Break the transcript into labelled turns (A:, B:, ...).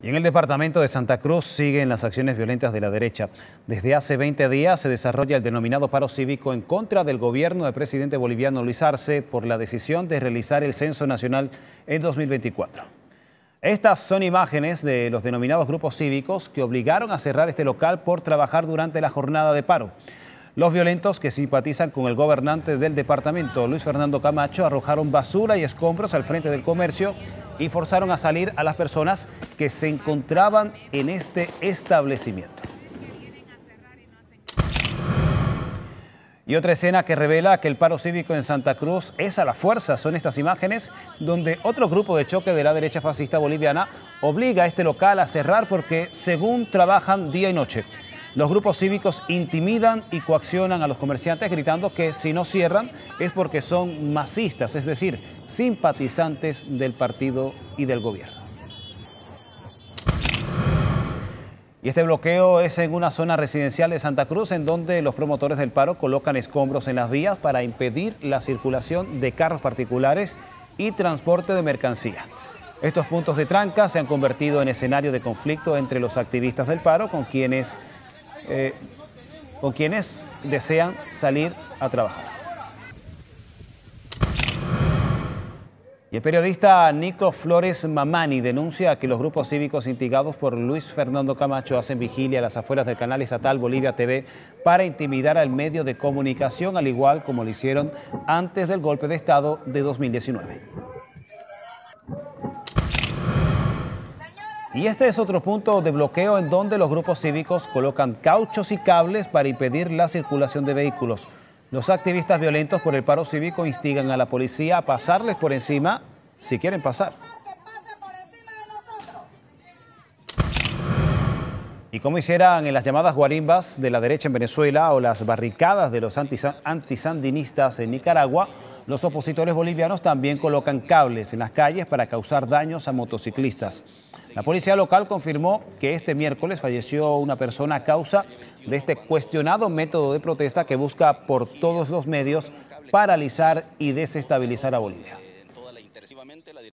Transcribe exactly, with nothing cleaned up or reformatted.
A: Y en el departamento de Santa Cruz siguen las acciones violentas de la derecha. Desde hace veinte días se desarrolla el denominado paro cívico en contra del gobierno del presidente boliviano Luis Arce por la decisión de realizar el censo nacional en dos mil veinticuatro. Estas son imágenes de los denominados grupos cívicos que obligaron a cerrar este local por trabajar durante la jornada de paro. Los violentos, que simpatizan con el gobernante del departamento, Luis Fernando Camacho, arrojaron basura y escombros al frente del comercio y forzaron a salir a las personas que se encontraban en este establecimiento. Y otra escena que revela que el paro cívico en Santa Cruz es a la fuerza son estas imágenes donde otro grupo de choque de la derecha fascista boliviana obliga a este local a cerrar porque, según, trabajan día y noche. Los grupos cívicos intimidan y coaccionan a los comerciantes gritando que si no cierran es porque son masistas, es decir, simpatizantes del partido y del gobierno. Y este bloqueo es en una zona residencial de Santa Cruz en donde los promotores del paro colocan escombros en las vías para impedir la circulación de carros particulares y transporte de mercancía. Estos puntos de tranca se han convertido en escenario de conflicto entre los activistas del paro con quienes Eh, con quienes desean salir a trabajar. Y el periodista Nico Flores Mamani denuncia que los grupos cívicos instigados por Luis Fernando Camacho hacen vigilia a las afueras del canal estatal Bolivia T V para intimidar al medio de comunicación, al igual como lo hicieron antes del golpe de Estado de dos mil diecinueve. Y este es otro punto de bloqueo en donde los grupos cívicos colocan cauchos y cables para impedir la circulación de vehículos. Los activistas violentos por el paro cívico instigan a la policía a pasarles por encima si quieren pasar. Y como hicieran en las llamadas guarimbas de la derecha en Venezuela o las barricadas de los antisandinistas en Nicaragua, los opositores bolivianos también colocan cables en las calles para causar daños a motociclistas. La policía local confirmó que este miércoles falleció una persona a causa de este cuestionado método de protesta que busca por todos los medios paralizar y desestabilizar a Bolivia.